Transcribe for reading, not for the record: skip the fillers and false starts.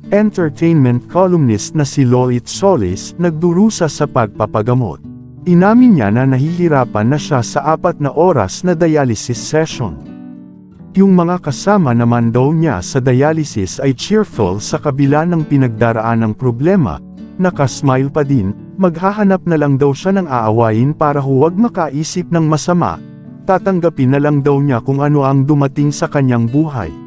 entertainment columnist na si Lolit Solis nagdurusa sa pagpapagamot. Inamin niya na nahihirapan na siya sa 4 na oras na dialysis session. Yung mga kasama naman daw niya sa dialysis ay cheerful sa kabila ng pinagdaraan ng problema, nakasmile pa din, maghahanap na lang daw siya ng aawayin para huwag makaisip ng masama, tatanggapin na lang daw niya kung ano ang dumating sa kanyang buhay.